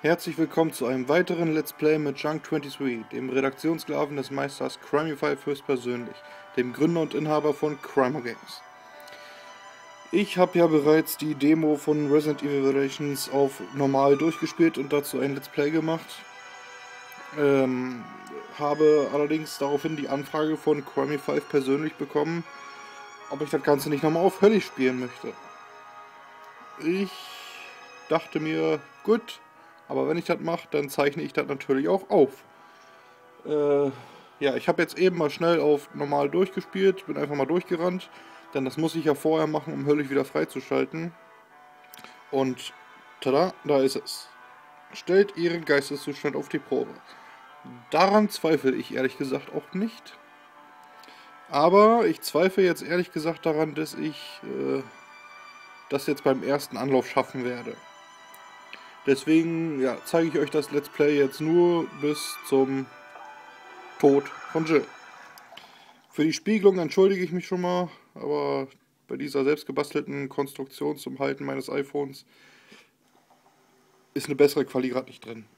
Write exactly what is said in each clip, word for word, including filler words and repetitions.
Herzlich willkommen zu einem weiteren Let's Play mit Junk dreiundzwanzig, dem Redaktionssklaven des Meisters Crimify höchstpersönlich, dem Gründer und Inhaber von Crimer Games. Ich habe ja bereits die Demo von Resident Evil Revelations auf normal durchgespielt und dazu ein Let's Play gemacht. Ähm, habe allerdings daraufhin die Anfrage von Crimify persönlich bekommen, ob ich das Ganze nicht nochmal auf höllisch spielen möchte. Ich dachte mir, gut, aber wenn ich das mache, dann zeichne ich das natürlich auch auf. Äh, ja, ich habe jetzt eben mal schnell auf normal durchgespielt, bin einfach mal durchgerannt, denn das muss ich ja vorher machen, um höllisch wieder freizuschalten. Und tada, da ist es. Stellt Ihren Geisteszustand auf die Probe. Daran zweifle ich ehrlich gesagt auch nicht. Aber ich zweifle jetzt ehrlich gesagt daran, dass ich äh, das jetzt beim ersten Anlauf schaffen werde. Deswegen ja, zeige ich euch das Let's Play jetzt nur bis zum Tod von Jill. Für die Spiegelung entschuldige ich mich schon mal, aber bei dieser selbstgebastelten Konstruktion zum Halten meines iPhones ist eine bessere Quali gerade nicht drin.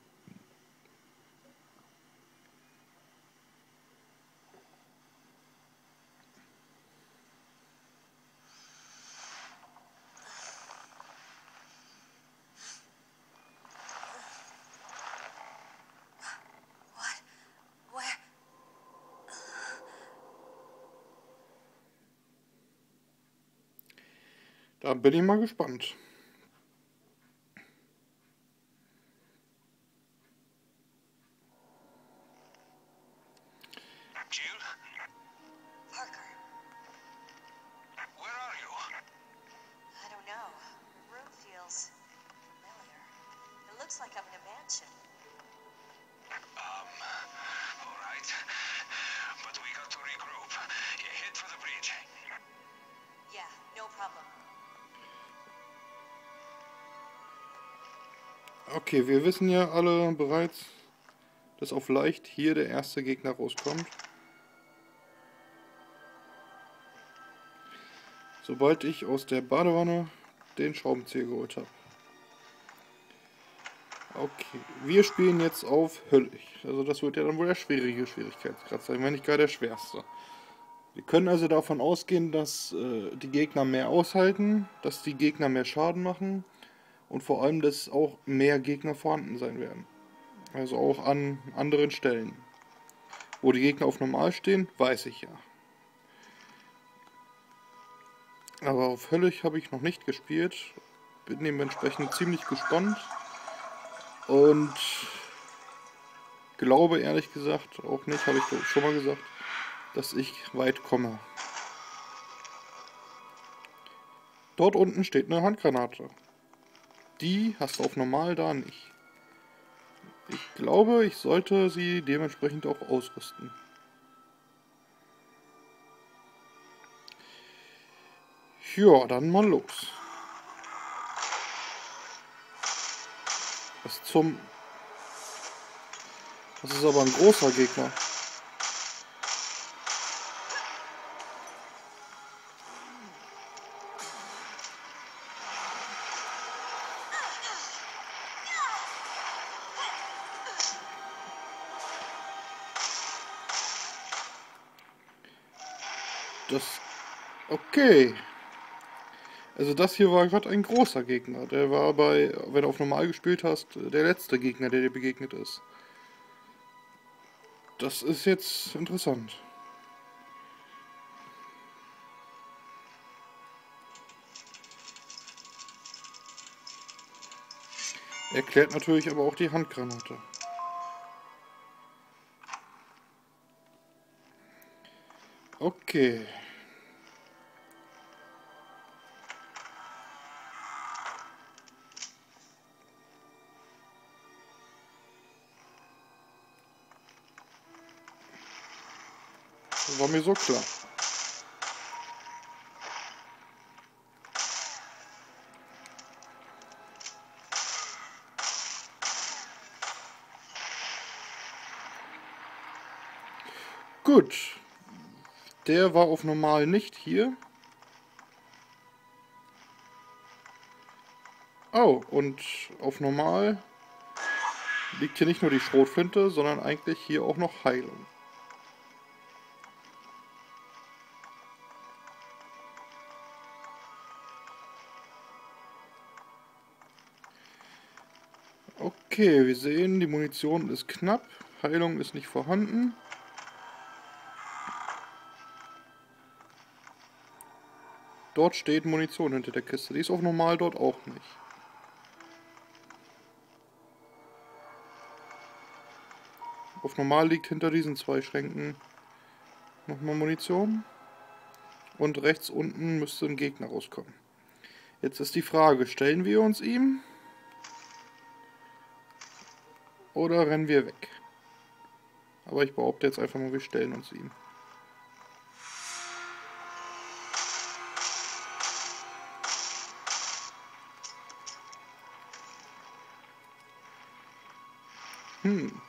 Da bin ich mal gespannt. Jill? Parker. Where are you? I don't know. The room feels familiar. It looks like I'm in a mansion. Um, all right. But we got to regroup. You head for the bridge. Yeah, no problem. Okay, wir wissen ja alle bereits, dass auf leicht hier der erste Gegner rauskommt. Sobald ich aus der Badewanne den Schraubenzieher geholt habe. Okay, wir spielen jetzt auf höllisch. Also das wird ja dann wohl der schwierige Schwierigkeitsgrad sein, wenn nicht gar der schwerste. Wir können also davon ausgehen, dass äh, die Gegner mehr aushalten, dass die Gegner mehr Schaden machen und vor allem, dass auch mehr Gegner vorhanden sein werden. Also auch an anderen Stellen. Wo die Gegner auf normal stehen, weiß ich ja. Aber auf höllisch habe ich noch nicht gespielt. Bin dementsprechend ziemlich gespannt. Und glaube ehrlich gesagt auch nicht, habe ich schon mal gesagt, dass ich weit komme. Dort unten steht eine Handgranate. Die hast du auf normal da nicht. Ich glaube, ich sollte sie dementsprechend auch ausrüsten. Ja, dann mal los. Was zum... Das ist aber ein großer Gegner. Das... Okay. Also das hier war gerade ein großer Gegner. Der war bei, wenn du auf normal gespielt hast, der letzte Gegner, der dir begegnet ist. Das ist jetzt interessant. Erklärt natürlich aber auch die Handgranate. Okay. Das war mir so klar. Gut. Der war auf normal nicht hier. Oh, und auf normal liegt hier nicht nur die Schrotflinte, sondern eigentlich hier auch noch Heilung. Okay, wir sehen, die Munition ist knapp, Heilung ist nicht vorhanden. Dort steht Munition hinter der Kiste, die ist auf normal dort auch nicht. Auf normal liegt hinter diesen zwei Schränken nochmal Munition. Und rechts unten müsste ein Gegner rauskommen. Jetzt ist die Frage, stellen wir uns ihm? Oder rennen wir weg? Aber ich behaupte jetzt einfach mal, wir stellen uns ihm. Hm.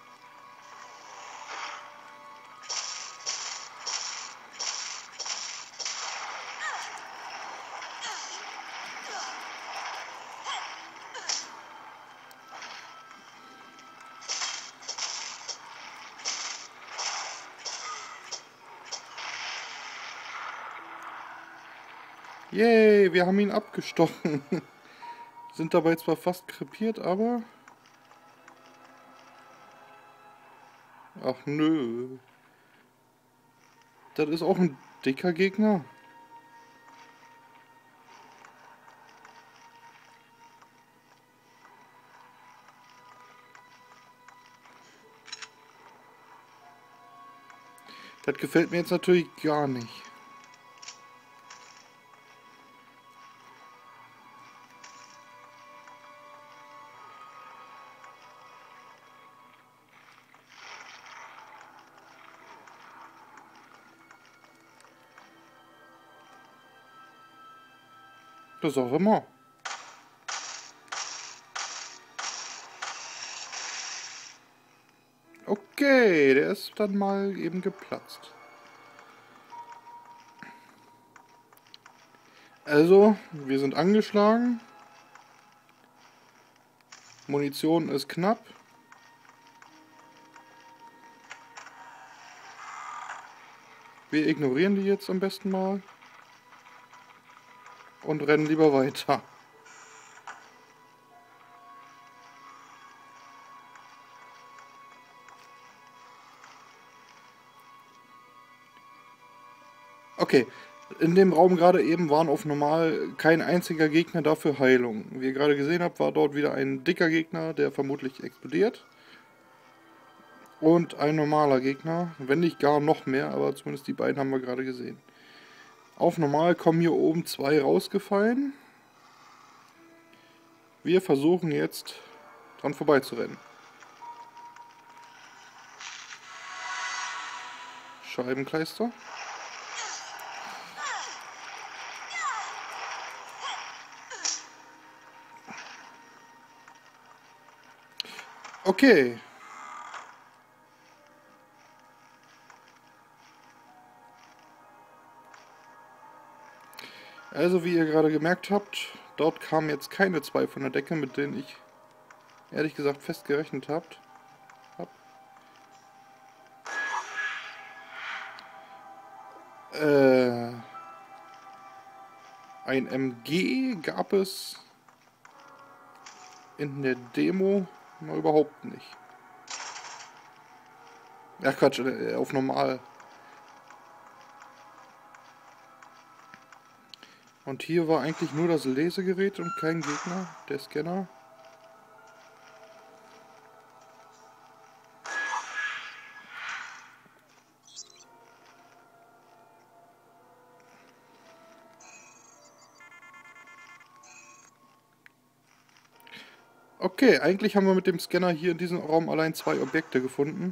Yay, wir haben ihn abgestochen. Sind dabei zwar fast krepiert, aber... Ach nö. Das ist auch ein dicker Gegner. Das gefällt mir jetzt natürlich gar nicht. Das auch immer. Okay, der ist dann mal eben geplatzt. Also, wir sind angeschlagen. Munition ist knapp. Wir ignorieren die jetzt am besten mal. Und rennen lieber weiter. Okay, in dem Raum gerade eben waren auf normal kein einziger Gegner dafür Heilung. Wie ihr gerade gesehen habt, war dort wieder ein dicker Gegner, der vermutlich explodiert. Und ein normaler Gegner, wenn nicht gar noch mehr, aber zumindest die beiden haben wir gerade gesehen. Auf normal kommen hier oben zwei rausgefallen. Wir versuchen jetzt dran vorbeizurennen. Scheibenkleister. Okay. Also wie ihr gerade gemerkt habt, dort kamen jetzt keine zwei von der Decke, mit denen ich ehrlich gesagt fest gerechnet habt. hab. Äh, ein M G gab es in der Demo mal überhaupt nicht. Ja Quatsch, auf normal. Und hier war eigentlich nur das Lesegerät und kein Gegner, der Scanner. Okay, eigentlich haben wir mit dem Scanner hier in diesem Raum allein zwei Objekte gefunden.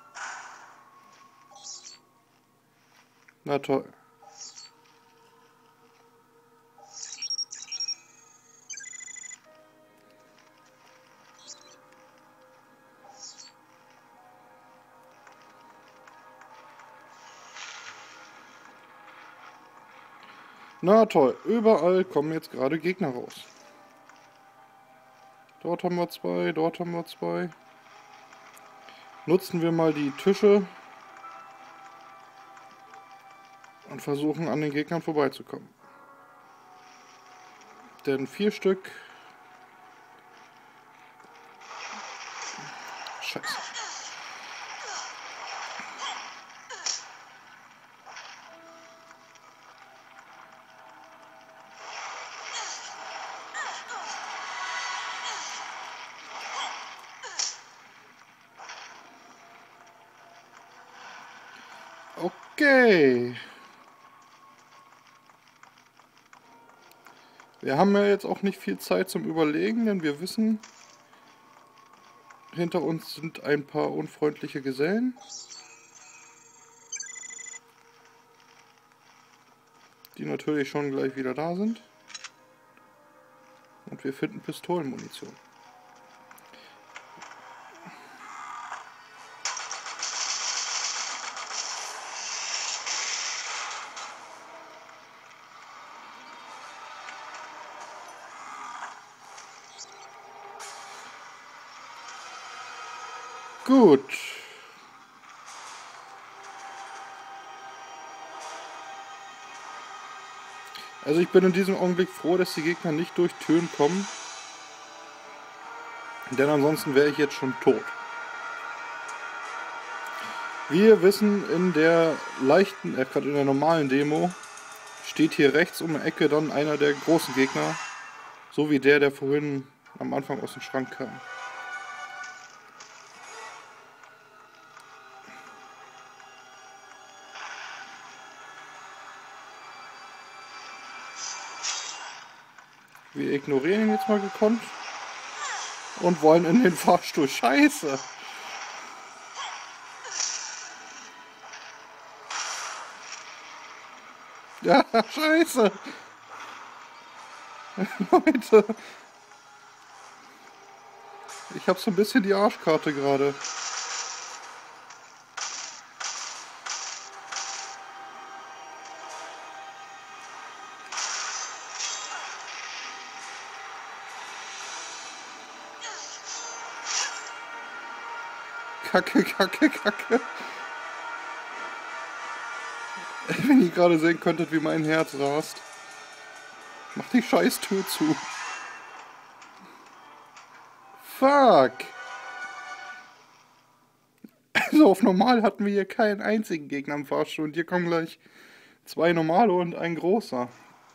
Na toll. Na toll, überall kommen jetzt gerade Gegner raus. Dort haben wir zwei, dort haben wir zwei. nutzen wir mal die Tische und versuchen an den Gegnern vorbeizukommen. Denn vier Stück... Scheiße. Okay. Wir haben ja jetzt auch nicht viel Zeit zum Überlegen, denn wir wissen, hinter uns sind ein paar unfreundliche Gesellen. Die natürlich schon gleich wieder da sind. Und wir finden Pistolenmunition. Gut. Also ich bin in diesem Augenblick froh, dass die Gegner nicht durch Türen kommen. Denn ansonsten wäre ich jetzt schon tot. Wir wissen, in der leichten, äh, gerade in der normalen Demo, steht hier rechts um die Ecke dann einer der großen Gegner. So wie der, der vorhin am Anfang aus dem Schrank kam. Wir ignorieren ihn jetzt mal gekonnt und wollen in den Fahrstuhl. Scheiße! Ja, scheiße! Leute! Ich hab so ein bisschen die Arschkarte gerade. Kacke, kacke, kacke. Wenn ihr gerade sehen könntet, wie mein Herz rast. Mach die scheiß Tür zu. Fuck. Also auf normal hatten wir hier keinen einzigen Gegner im Fahrstuhl. Und hier kommen gleich zwei normale und ein großer.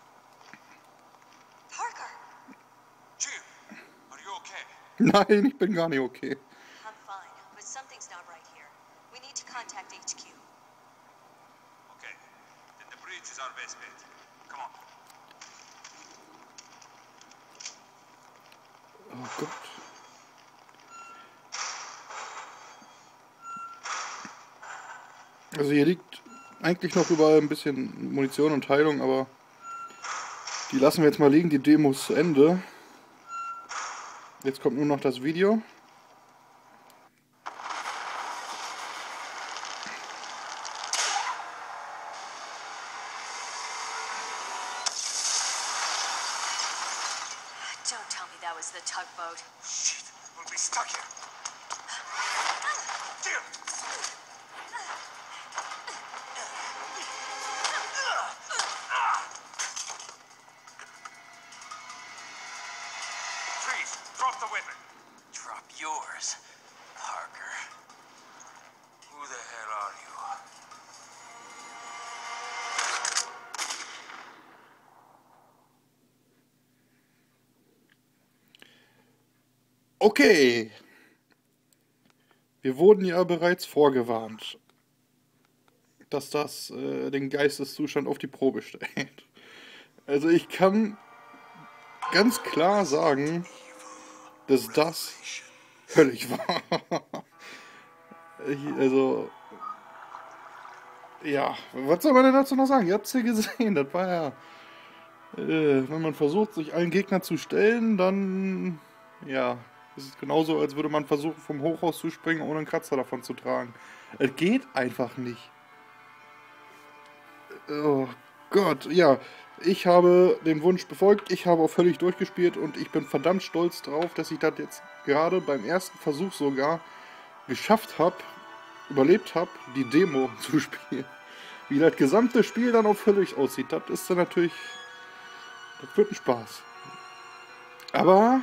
Parker! Jim, are you okay? Nein, ich bin gar nicht okay. I'm fine, but something's not right here. We need to contact H Q. Okay, then the bridge is our best bet. Come on. Oh Gott. Also hier liegt eigentlich noch überall ein bisschen Munition und Heilung, aber die lassen wir jetzt mal liegen. Die Demo ist zu Ende. Jetzt kommt nur noch das Video. Don't tell me that was the tugboat. Shit, we'll be stuck here. Jim! Freeze! Drop the weapon. Drop yours, Parker. Who the hell are you? Okay. Wir wurden ja bereits vorgewarnt, dass das äh, den Geisteszustand auf die Probe stellt. Also ich kann ganz klar sagen, dass das völlig war. Ich, also, ja, was soll man denn dazu noch sagen? Ihr habt es ja gesehen, das war ja, äh, wenn man versucht, sich allen Gegnern zu stellen, dann, ja, es ist genauso, als würde man versuchen, vom Hochhaus zu springen, ohne einen Kratzer davon zu tragen. Es geht einfach nicht. Oh Gott, ja. Ich habe den Wunsch befolgt, ich habe auch völlig durchgespielt und ich bin verdammt stolz drauf, dass ich das jetzt gerade beim ersten Versuch sogar geschafft habe, überlebt habe, die Demo zu spielen. Wie das gesamte Spiel dann auch völlig aussieht, das ist dann natürlich, das wird ein Spaß. Aber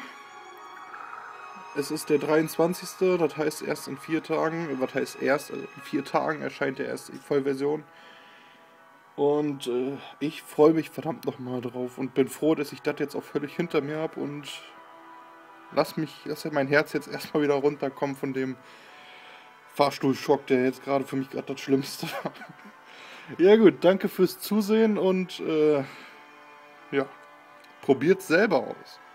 es ist der dreiundzwanzigste, das heißt erst in vier Tagen, was heißt erst, also in vier Tagen erscheint ja erst die Vollversion. Und äh, ich freue mich verdammt nochmal drauf und bin froh, dass ich das jetzt auch völlig hinter mir habe und lass mich, lass mein Herz jetzt erstmal wieder runterkommen von dem Fahrstuhlschock, der jetzt gerade für mich gerade das Schlimmste war. Ja gut, danke fürs Zusehen und äh, ja, probiert's selber aus.